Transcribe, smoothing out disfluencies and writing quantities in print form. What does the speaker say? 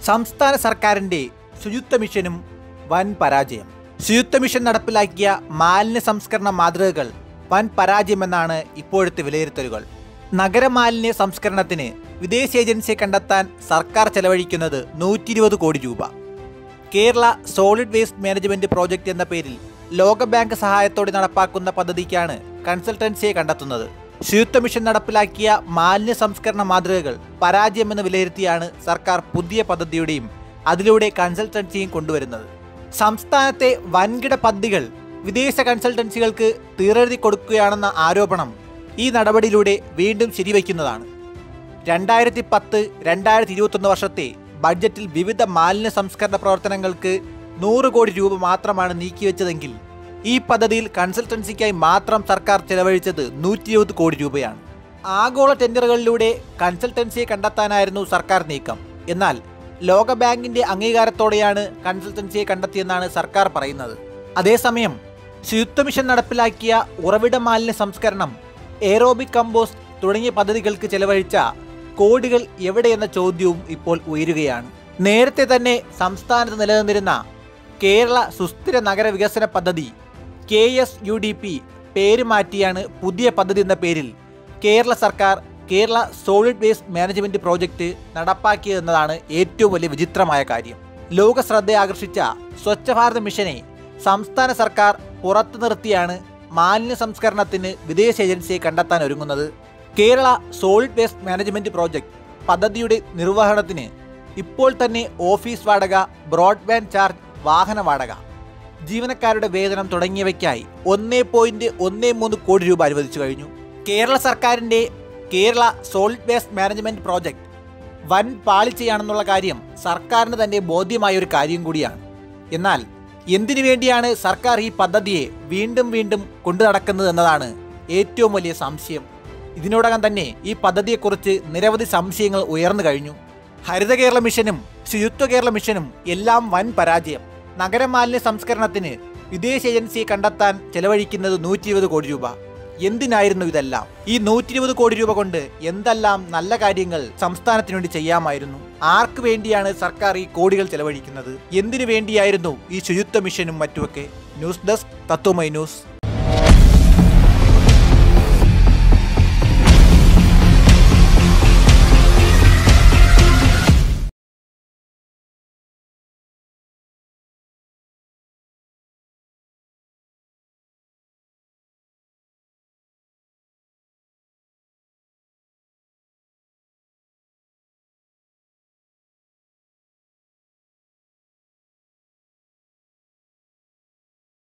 സംസ്ഥാന സർക്കാരിൻ്റെ ശുചിത്വ മിഷനും വൻ പരാജയം. ശുചിത്വ മിഷൻ നടപ്പിലാക്കിയ മാലിന്യ സംസ്കരണ മാതൃകകൾ വൻ പരാജയമെന്നാണ് ഇപ്പോഴത്തെ വിലയിരുത്തലുകൾ. നഗരമാലിന്യ സംസ്കരണത്തിന് വിദേശ ഏജൻസിയെ കണ്ടെത്താൻ സർക്കാർ ചെലവഴിക്കുന്നത് 120 കോടി രൂപ. Kerala solid waste management project എന്ന പേരിൽ ലോകബാങ്ക് സഹായത്തോടെ നടപ്പാക്കുന്ന പദ്ധതിക്കാണ് കൺസൾട്ടൻസിയെ കണ്ടെത്തുന്നത്. ശുചിത്വ മിഷൻ നടപ്പിലാക്കിയ മാലിന്യ സംസ്കരണ മാതൃകകൾ പരാജയമെന്ന് വിലയിരുത്തിയാണ് സർക്കാർ പുതിയ പദ്ധതിയുടെയും അതിലൂടെ കൺസൾട്ടൻസിയും കൊണ്ടുവരുന്നത്. സംസ്ഥാനത്തെ വൻകിട പദ്ധതികൾ വിദേശ കൺസൾട്ടൻസികൾക്ക് തീരെഴുതി കൊടുക്കുകയാണെന്ന ആരോപണം ഈ നടപടിയിലൂടെ വീണ്ടും ശരിവയ്ക്കുന്നതാണ്. 2010-2021 വർഷത്തെ ബഡ്ജറ്റിൽ വിവിധ മാലിന്യ സംസ്കരണ പ്രവർത്തനങ്ങൾക്ക് 100 കോടി രൂപ മാത്രമാണ് നീക്കിവെച്ചതെങ്കിൽ ഈ പദ്ധതിയിൽ കൺസൾട്ടൻസിക്കായി മാത്രം സർക്കാർ ചെലവഴിച്ചത് 120 കോടി രൂപയാണ്. ആഗോള ടെൻഡറുകളിലൂടെ കൺസൾട്ടൻസിയെ കണ്ടെത്താനായിരുന്നു സർക്കാർ നീക്കം. എന്നാൽ ലോകബാങ്കിന്റെ അംഗീകാരത്തോടെയാണ് കൺസൾട്ടൻസിയെ കണ്ടെത്തിയെന്നാണ് സർക്കാർ പറയുന്നത്. അതേസമയം ശുചിത്വ മിഷൻ നടപ്പിലാക്കിയ ഉറവിട മാലിന്യ സംസ്കരണം, എയറോബിക് കമ്പോസ്റ്റ് തുടങ്ങിയ പദ്ധതികൾക്ക് ചെലവഴിച്ച കോടികൾ എവിടെയെന്ന ചോദ്യവും ഇപ്പോൾ ഉയരുകയാണ്. നേരത്തെ തന്നെ സംസ്ഥാനത്ത് നിലനിന്നിരുന്ന കേരള സുസ്ഥിര നഗര വികസന പദ്ധതി KSUDP പേര് മാറ്റിയാണ് പുതിയ പദ്ധതി എന്ന പേരിൽ കേരള സർക്കാർ Kerala solid waste management project നടപ്പാക്കിയതെന്നതാണ് ഏറ്റവും വലിയ വിചിത്രമായ കാര്യം. ലോക ശ്രദ്ധ ആകർഷിച്ച സ്വച്ഛ ഭാരത് മിഷനെ സംസ്ഥാന സർക്കാർ പുറത്തു നിർത്തിയാണ് മാലിന്യ സംസ്കരണത്തിന് വിദേശ ഏജൻസിയെ കണ്ടെത്താൻ ഒരുങ്ങുന്നത്. Kerala solid waste management project പദ്ധതിയുടെ നിർവഹണത്തിന് ഇപ്പോൾ തന്നെ ഓഫീസ് വാടക, ബ്രോഡ്ബാൻഡ് ചാർജ്, വാഹന വാടക, ജീവനക്കാരുടെ വേതനം തുടങ്ങിയവയ്ക്കായി 1.13 കോടി രൂപ അനുവദിച്ചു കഴിഞ്ഞു. കേരള സർക്കാരിൻ്റെ Kerala solid waste management project വൻ പാളിച്ചയാണെന്നുള്ള കാര്യം സർക്കാരിന് തന്നെ ബോധ്യമായ ഒരു കാര്യം കൂടിയാണ്. എന്നാൽ എന്തിനു വേണ്ടിയാണ് സർക്കാർ ഈ പദ്ധതിയെ വീണ്ടും വീണ്ടും കൊണ്ടു നടക്കുന്നത് എന്നതാണ് ഏറ്റവും വലിയ സംശയം. ഇതിനോടകം തന്നെ ഈ പദ്ധതിയെക്കുറിച്ച് നിരവധി സംശയങ്ങൾ ഉയർന്നു കഴിഞ്ഞു. ഹരിത കേരള മിഷനും ശുചിത്വ കേരള മിഷനും എല്ലാം വൻ പരാജയം. നഗരമാലിന്യ സംസ്കരണത്തിന് വിദേശ ഏജൻസിയെ കണ്ടെത്താൻ ചെലവഴിക്കുന്നത് 120 കോടി രൂപ. എന്തിനായിരുന്നു ഇതെല്ലാം? ഈ 120 കോടി രൂപ കൊണ്ട് എന്തെല്ലാം നല്ല കാര്യങ്ങൾ സംസ്ഥാനത്തിനു വേണ്ടി ചെയ്യാമായിരുന്നു? ആർക്ക് വേണ്ടിയാണ് സർക്കാർ ഈ കോടികൾ ചെലവഴിക്കുന്നത്? എന്തിനു വേണ്ടിയായിരുന്നു ഈ ശുചിത്വ മിഷനും മറ്റുമൊക്കെ? News desk Tatwamayi news.